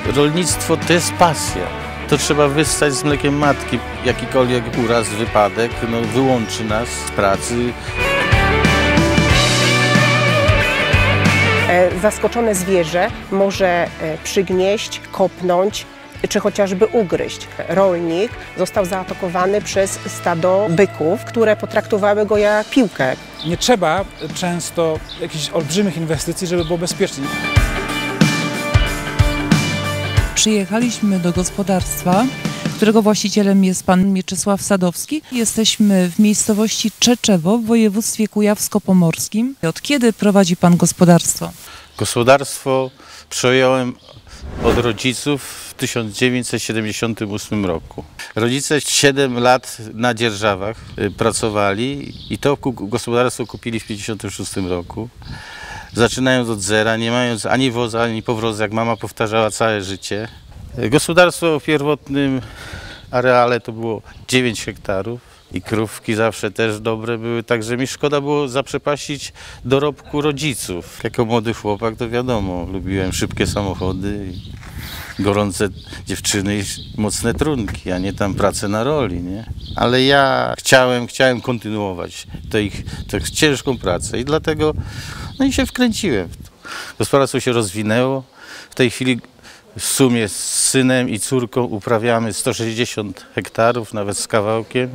Rolnictwo to jest pasja. To trzeba wyssać z mlekiem matki. Jakikolwiek uraz, wypadek wyłączy nas z pracy. Zaskoczone zwierzę może przygnieść, kopnąć czy chociażby ugryźć. Rolnik został zaatakowany przez stado byków, które potraktowały go jak piłkę. Nie trzeba często jakichś olbrzymich inwestycji, żeby było bezpiecznie. Przyjechaliśmy do gospodarstwa, którego właścicielem jest pan Mieczysław Sadowski. Jesteśmy w miejscowości Czeczewo w województwie kujawsko-pomorskim. Od kiedy prowadzi pan gospodarstwo? Gospodarstwo przejąłem od rodziców w 1978 roku. Rodzice 7 lat na dzierżawach pracowali i to gospodarstwo kupili w 1956 roku. Zaczynając od zera, nie mając ani woza, ani powrozu, jak mama powtarzała całe życie. Gospodarstwo w pierwotnym areale to było 9 hektarów i krówki zawsze też dobre były, także mi szkoda było zaprzepaścić dorobku rodziców. Jako młody chłopak to wiadomo, lubiłem szybkie samochody, gorące dziewczyny i mocne trunki, a nie tam pracę na roli, nie? Ale ja chciałem kontynuować tę ciężką pracę i dlatego i się wkręciłem w to. Gospodarstwo się rozwinęło. W tej chwili w sumie z synem i córką uprawiamy 160 hektarów, nawet z kawałkiem.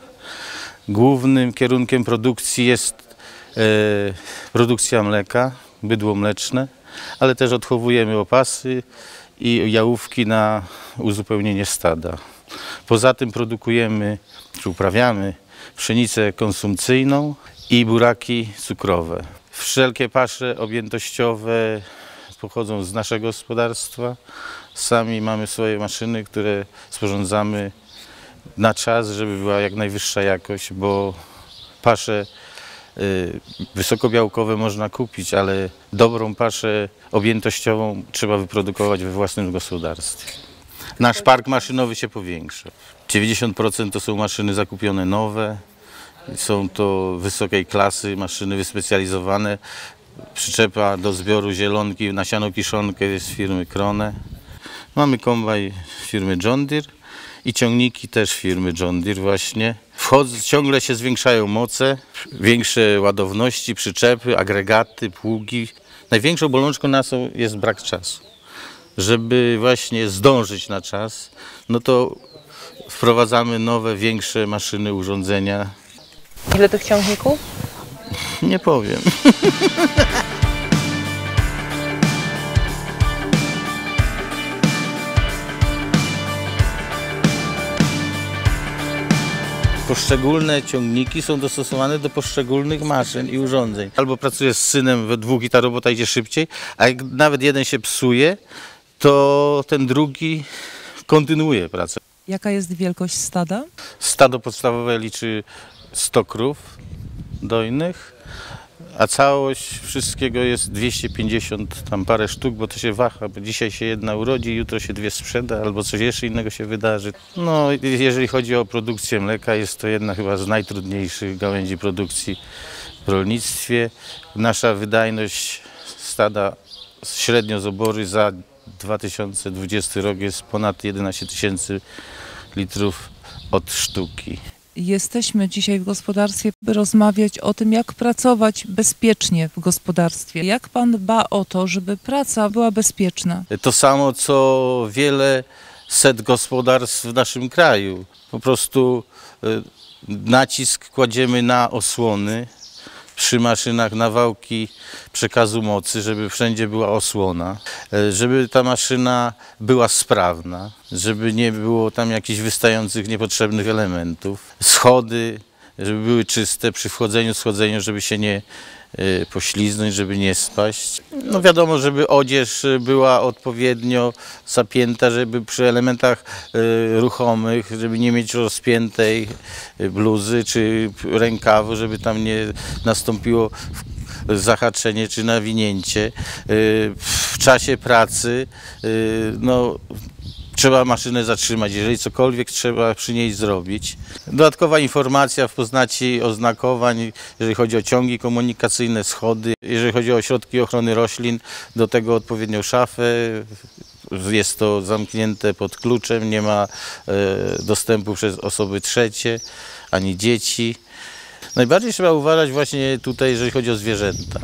Głównym kierunkiem produkcji jest produkcja mleka, bydło mleczne, ale też odchowujemy opasy i jałówki na uzupełnienie stada. Poza tym produkujemy, czy uprawiamy pszenicę konsumpcyjną i buraki cukrowe. Wszelkie pasze objętościowe pochodzą z naszego gospodarstwa. Sami mamy swoje maszyny, które sporządzamy na czas, żeby była jak najwyższa jakość, bo pasze wysokobiałkowe można kupić, ale dobrą paszę objętościową trzeba wyprodukować we własnym gospodarstwie. Nasz park maszynowy się powiększa. 90% to są maszyny zakupione nowe. Są to wysokiej klasy maszyny wyspecjalizowane. Przyczepa do zbioru zielonki na sianokiszonkę jest z firmy Krone. Mamy kombajn firmy John Deere i ciągniki też firmy John Deere właśnie. Ciągle się zwiększają moce, większe ładowności, przyczepy, agregaty, pługi. Największą bolączką naszą jest brak czasu. Żeby właśnie zdążyć na czas, to wprowadzamy nowe, większe maszyny, urządzenia. Ile tych ciągników? Nie powiem. Poszczególne ciągniki są dostosowane do poszczególnych maszyn i urządzeń. Albo pracuję z synem we dwóch i ta robota idzie szybciej, a jak nawet jeden się psuje, to ten drugi kontynuuje pracę. Jaka jest wielkość stada? Stado podstawowe liczy 100 krów dojnych, a całość wszystkiego jest 250 tam parę sztuk, bo to się waha, bo dzisiaj się jedna urodzi, jutro się dwie sprzeda, albo coś jeszcze innego się wydarzy. Jeżeli chodzi o produkcję mleka, jest to jedna chyba z najtrudniejszych gałęzi produkcji w rolnictwie. Nasza wydajność stada średnio z obory za 2020 rok jest ponad 11 000 litrów od sztuki. Jesteśmy dzisiaj w gospodarstwie, by rozmawiać o tym, jak pracować bezpiecznie w gospodarstwie. Jak pan dba o to, żeby praca była bezpieczna? To samo, co wiele set gospodarstw w naszym kraju. Po prostu nacisk kładziemy na osłony, przy maszynach na wałki przekazu mocy, żeby wszędzie była osłona, żeby ta maszyna była sprawna, żeby nie było tam jakichś wystających niepotrzebnych elementów. Schody, żeby były czyste przy wchodzeniu, schodzeniu, żeby się nie pośliznąć, żeby nie spaść. Wiadomo, żeby odzież była odpowiednio zapięta, żeby przy elementach ruchomych, żeby nie mieć rozpiętej bluzy czy rękawu, żeby tam nie nastąpiło zahaczenie czy nawinięcie. W czasie pracy trzeba maszynę zatrzymać, jeżeli cokolwiek trzeba przy niej zrobić. Dodatkowa informacja w postaci oznakowań, jeżeli chodzi o ciągi komunikacyjne, schody, jeżeli chodzi o środki ochrony roślin, do tego odpowiednią szafę, jest to zamknięte pod kluczem, nie ma dostępu przez osoby trzecie, ani dzieci. Najbardziej trzeba uważać właśnie tutaj, jeżeli chodzi o zwierzęta,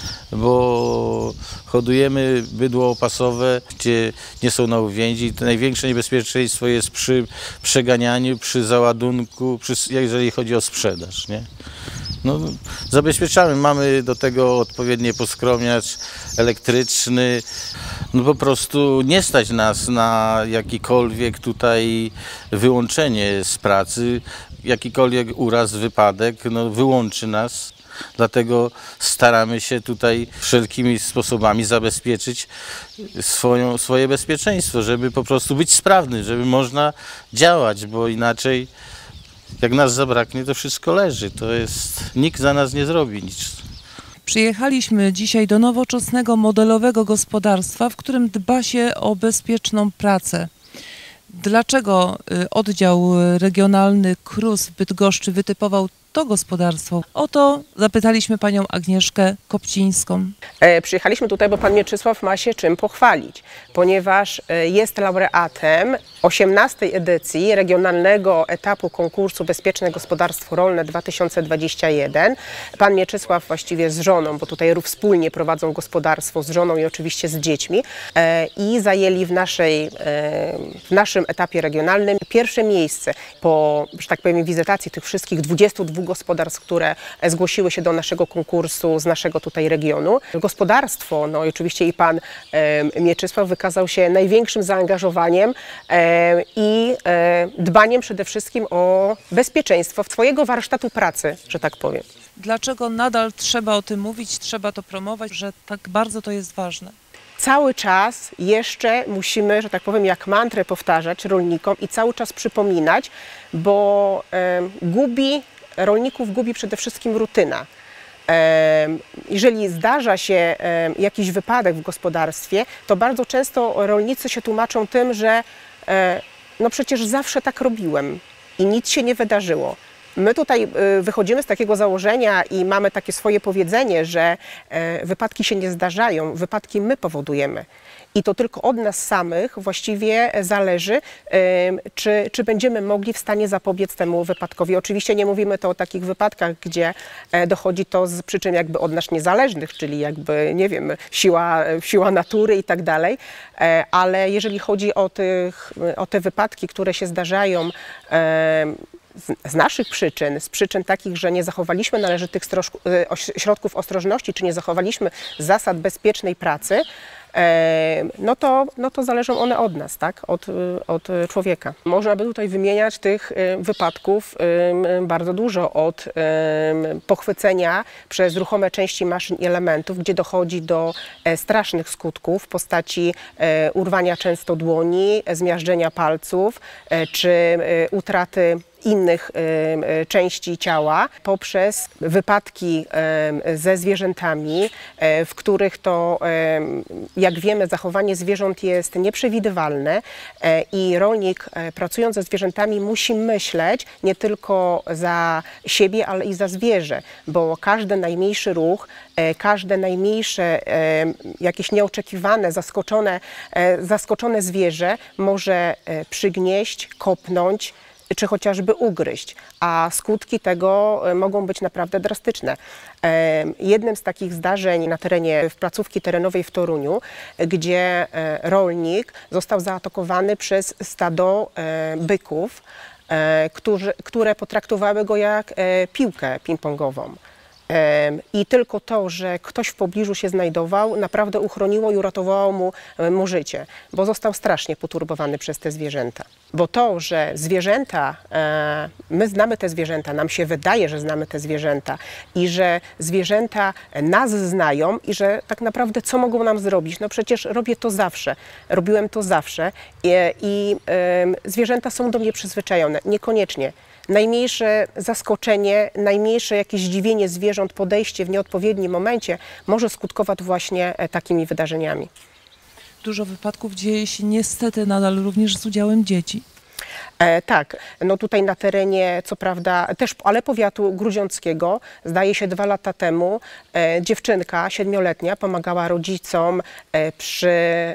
bo hodujemy bydło opasowe, gdzie nie są na uwięzi. Największe niebezpieczeństwo jest przy przeganianiu, przy załadunku, jeżeli chodzi o sprzedaż, nie? No, zabezpieczamy, mamy do tego odpowiedni poskromniacz elektryczny. No po prostu nie stać nas na jakikolwiek tutaj wyłączenie z pracy, jakikolwiek uraz, wypadek, no wyłączy nas. Dlatego staramy się tutaj wszelkimi sposobami zabezpieczyć swoje bezpieczeństwo, żeby po prostu być sprawny, żeby można działać, bo inaczej jak nas zabraknie, to wszystko leży. Nikt za nas nie zrobi nic. Przyjechaliśmy dzisiaj do nowoczesnego, modelowego gospodarstwa, w którym dba się o bezpieczną pracę. Dlaczego oddział regionalny KRUS w Bydgoszczy wytypował to gospodarstwo? O to zapytaliśmy panią Agnieszkę Kopcińską. Przyjechaliśmy tutaj, bo pan Mieczysław ma się czym pochwalić, ponieważ jest laureatem 18. edycji regionalnego etapu konkursu Bezpieczne Gospodarstwo Rolne 2021. Pan Mieczysław właściwie z żoną, bo tutaj wspólnie prowadzą gospodarstwo z żoną i oczywiście z dziećmi i zajęli w naszym etapie regionalnym pierwsze miejsce po, że tak powiem, wizytacji tych wszystkich 22 gospodarstw, które zgłosiły się do naszego konkursu z naszego tutaj regionu. Gospodarstwo, no i oczywiście i pan Mieczysław wykazał się największym zaangażowaniem i dbaniem przede wszystkim o bezpieczeństwo swojego warsztatu pracy, że tak powiem. Dlaczego nadal trzeba o tym mówić, trzeba to promować, że tak bardzo to jest ważne? Cały czas jeszcze musimy, że tak powiem, jak mantrę powtarzać rolnikom i cały czas przypominać, bo rolników gubi przede wszystkim rutyna. Jeżeli zdarza się jakiś wypadek w gospodarstwie, to bardzo często rolnicy się tłumaczą tym, że no przecież zawsze tak robiłem i nic się nie wydarzyło. My tutaj wychodzimy z takiego założenia i mamy takie swoje powiedzenie, że wypadki się nie zdarzają, wypadki my powodujemy. I to tylko od nas samych właściwie zależy, czy będziemy mogli w stanie zapobiec temu wypadkowi. Oczywiście nie mówimy to o takich wypadkach, gdzie dochodzi to z przyczyn jakby od nas niezależnych, czyli jakby, nie wiem, siła natury i tak dalej, ale jeżeli chodzi o te wypadki, które się zdarzają z naszych przyczyn, z przyczyn takich, że nie zachowaliśmy należytych środków ostrożności, czy nie zachowaliśmy zasad bezpiecznej pracy, no to zależą one od nas, tak? Od człowieka. Można by tutaj wymieniać tych wypadków bardzo dużo, od pochwycenia przez ruchome części maszyn i elementów, gdzie dochodzi do strasznych skutków w postaci urwania często dłoni, zmiażdżenia palców, czy utraty innych części ciała, poprzez wypadki ze zwierzętami, w których to, jak wiemy, zachowanie zwierząt jest nieprzewidywalne i rolnik, pracując ze zwierzętami, musi myśleć nie tylko za siebie, ale i za zwierzę, bo każdy najmniejszy ruch, każde najmniejsze, jakieś nieoczekiwane, zaskoczone zwierzę może przygnieść, kopnąć, czy chociażby ugryźć, a skutki tego mogą być naprawdę drastyczne. Jednym z takich zdarzeń na terenie placówki terenowej w Toruniu, gdzie rolnik został zaatakowany przez stado byków, które potraktowały go jak piłkę ping-pongową. I tylko to, że ktoś w pobliżu się znajdował, naprawdę uchroniło i uratowało mu życie, bo został strasznie poturbowany przez te zwierzęta. Bo to, że zwierzęta, my znamy te zwierzęta, nam się wydaje, że znamy te zwierzęta i że zwierzęta nas znają i że tak naprawdę co mogą nam zrobić? No przecież robię to zawsze, robiłem to zawsze i zwierzęta są do mnie przyzwyczajone, niekoniecznie. Najmniejsze zaskoczenie, najmniejsze jakieś zdziwienie zwierząt, podejście w nieodpowiednim momencie może skutkować właśnie takimi wydarzeniami. Dużo wypadków dzieje się niestety nadal również z udziałem dzieci. Tak, no tutaj na terenie, co prawda, też, ale powiatu grudziąckiego, zdaje się 2 lata temu, dziewczynka 7-letnia pomagała rodzicom przy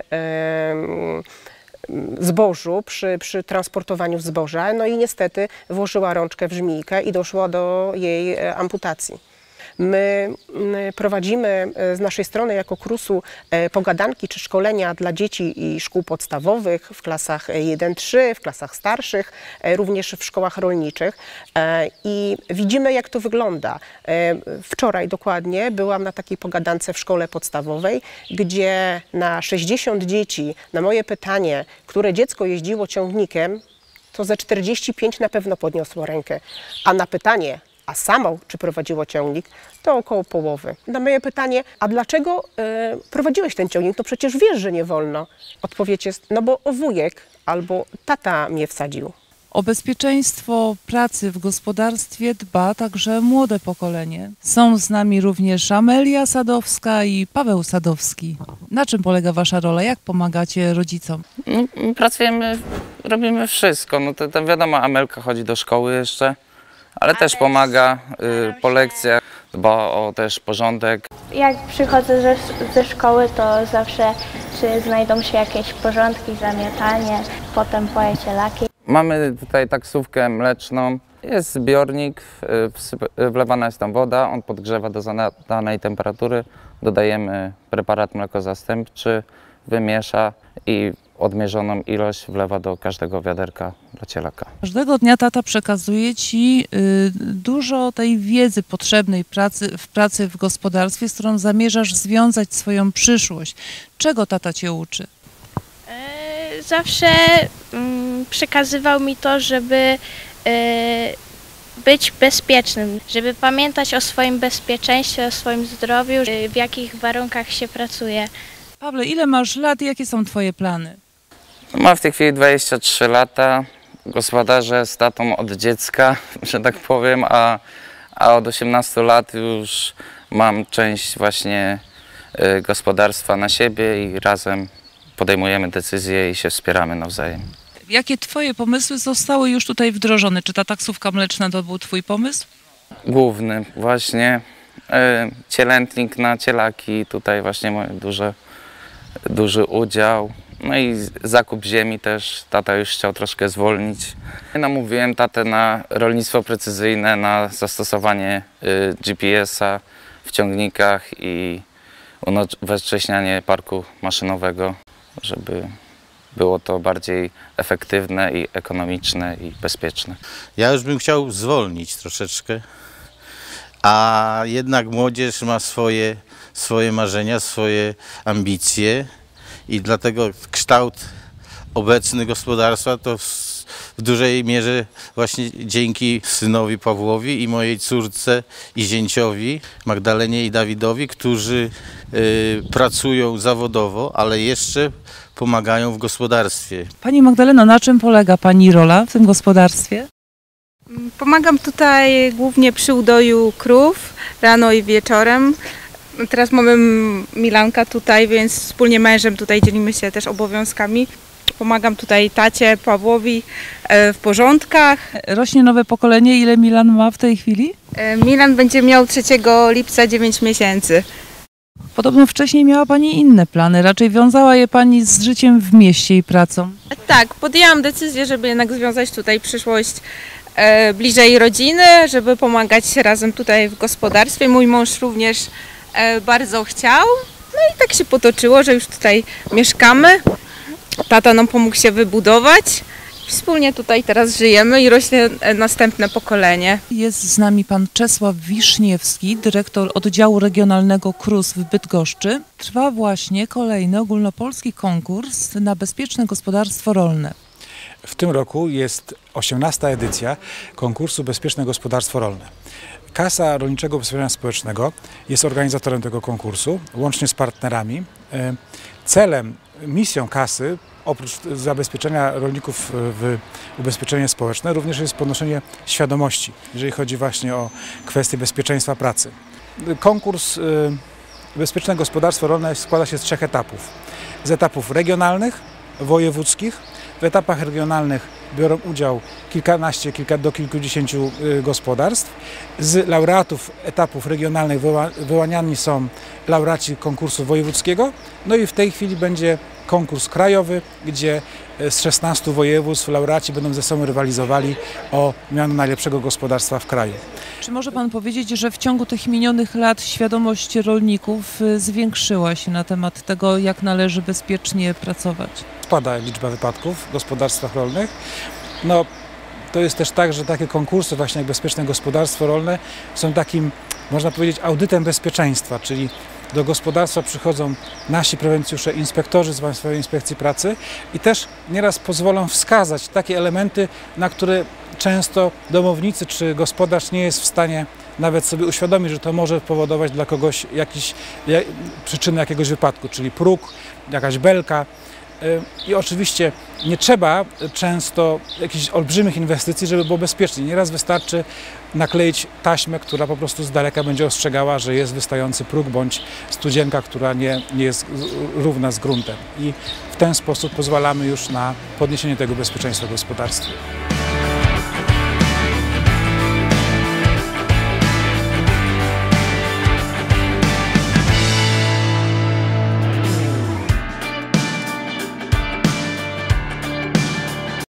zbożu, przy transportowaniu zboża, no i niestety włożyła rączkę w żmijkę i doszło do jej amputacji. My prowadzimy z naszej strony jako KRUS-u pogadanki czy szkolenia dla dzieci i szkół podstawowych w klasach 1-3, w klasach starszych, również w szkołach rolniczych i widzimy, jak to wygląda. Wczoraj dokładnie byłam na takiej pogadance w szkole podstawowej, gdzie na 60 dzieci, na moje pytanie, które dziecko jeździło ciągnikiem, to ze 45 na pewno podniosło rękę, a na pytanie, a samo, czy prowadziło ciągnik, to około połowy. Na moje pytanie, a dlaczego prowadziłeś ten ciągnik? No przecież wiesz, że nie wolno. Odpowiedź jest, no bo wujek albo tata mnie wsadził. O bezpieczeństwo pracy w gospodarstwie dba także młode pokolenie. Są z nami również Amelia Sadowska i Paweł Sadowski. Na czym polega wasza rola? Jak pomagacie rodzicom? Pracujemy, robimy wszystko. No to wiadomo, Amelka chodzi do szkoły jeszcze, ale też pomaga po lekcjach, dba o też porządek. Jak przychodzę ze szkoły, to zawsze czy znajdą się jakieś porządki, zamiatanie, potem poję cielaki. Mamy tutaj taksówkę mleczną, jest zbiornik, wlewana jest tam woda, on podgrzewa do zadanej temperatury, dodajemy preparat mleko-zastępczy, wymiesza i odmierzoną ilość wlewa do każdego wiaderka dla cielaka. Każdego dnia tata przekazuje ci dużo tej wiedzy potrzebnej w pracy w gospodarstwie, z którą zamierzasz związać swoją przyszłość. Czego tata cię uczy? Zawsze przekazywał mi to, żeby być bezpiecznym, żeby pamiętać o swoim bezpieczeństwie, o swoim zdrowiu, w jakich warunkach się pracuje. Pawle, ile masz lat i jakie są twoje plany? Mam w tej chwili 23 lata, gospodarzę z tatą od dziecka, że tak powiem, a od 18 lat już mam część właśnie gospodarstwa na siebie i razem podejmujemy decyzje i się wspieramy nawzajem. Jakie twoje pomysły zostały już tutaj wdrożone? Czy ta taksówka mleczna to był twój pomysł? Główny właśnie, cielętnik na cielaki, tutaj właśnie moje duży udział. No i zakup ziemi też, tata już chciał troszkę zwolnić. Namówiłem tatę na rolnictwo precyzyjne, na zastosowanie GPS-a w ciągnikach i unowocześnianie parku maszynowego, żeby było to bardziej efektywne i ekonomiczne i bezpieczne. Ja już bym chciał zwolnić troszeczkę, a jednak młodzież ma swoje marzenia, swoje ambicje i dlatego kształt obecny gospodarstwa to w dużej mierze właśnie dzięki synowi Pawłowi i mojej córce i zięciowi Magdalenie i Dawidowi, którzy pracują zawodowo, ale jeszcze pomagają w gospodarstwie. Pani Magdaleno, na czym polega pani rola w tym gospodarstwie? Pomagam tutaj głównie przy udoju krów rano i wieczorem. Teraz mamy Milanka tutaj, więc wspólnie z mężem tutaj dzielimy się też obowiązkami. Pomagam tutaj tacie Pawłowi w porządkach. Rośnie nowe pokolenie. Ile Milan ma w tej chwili? Milan będzie miał 3 lipca 9 miesięcy. Podobno wcześniej miała pani inne plany. Raczej wiązała je pani z życiem w mieście i pracą. Tak, podjęłam decyzję, żeby jednak związać tutaj przyszłość bliżej rodziny, żeby pomagać razem tutaj w gospodarstwie. Mój mąż również bardzo chciał. No i tak się potoczyło, że już tutaj mieszkamy. Tata nam pomógł się wybudować. Wspólnie tutaj teraz żyjemy i rośnie następne pokolenie. Jest z nami pan Czesław Wiszniewski, dyrektor oddziału regionalnego KRUS w Bydgoszczy. Trwa właśnie kolejny ogólnopolski konkurs na bezpieczne gospodarstwo rolne. W tym roku jest 18. edycja konkursu Bezpieczne Gospodarstwo Rolne. Kasa Rolniczego Ubezpieczenia Społecznego jest organizatorem tego konkursu, łącznie z partnerami. Celem, misją kasy, oprócz zabezpieczenia rolników w ubezpieczenie społeczne, również jest podnoszenie świadomości, jeżeli chodzi właśnie o kwestie bezpieczeństwa pracy. Konkurs Bezpieczne Gospodarstwo Rolne składa się z 3 etapów. Z etapów regionalnych, wojewódzkich. W etapach regionalnych biorą udział kilkanaście, do kilkudziesięciu gospodarstw. Z laureatów etapów regionalnych wyłaniani są laureaci konkursu wojewódzkiego. No i w tej chwili będzie konkurs krajowy, gdzie z 16 województw laureaci będą ze sobą rywalizowali o miano najlepszego gospodarstwa w kraju. Czy może Pan powiedzieć, że w ciągu tych minionych lat świadomość rolników zwiększyła się na temat tego, jak należy bezpiecznie pracować? Spada liczba wypadków w gospodarstwach rolnych. No, to jest też tak, że takie konkursy właśnie jak Bezpieczne Gospodarstwo Rolne są takim, można powiedzieć, audytem bezpieczeństwa, czyli do gospodarstwa przychodzą nasi prewencjusze, inspektorzy z Państwowej Inspekcji Pracy i też nieraz pozwolą wskazać takie elementy, na które często domownicy czy gospodarz nie jest w stanie nawet sobie uświadomić, że to może powodować dla kogoś przyczynę jakiegoś wypadku, czyli próg, jakaś belka. I oczywiście nie trzeba często jakichś olbrzymich inwestycji, żeby było bezpiecznie. Nieraz wystarczy nakleić taśmę, która po prostu z daleka będzie ostrzegała, że jest wystający próg bądź studzienka, która nie jest równa z gruntem. I w ten sposób pozwalamy już na podniesienie tego bezpieczeństwa w gospodarstwie.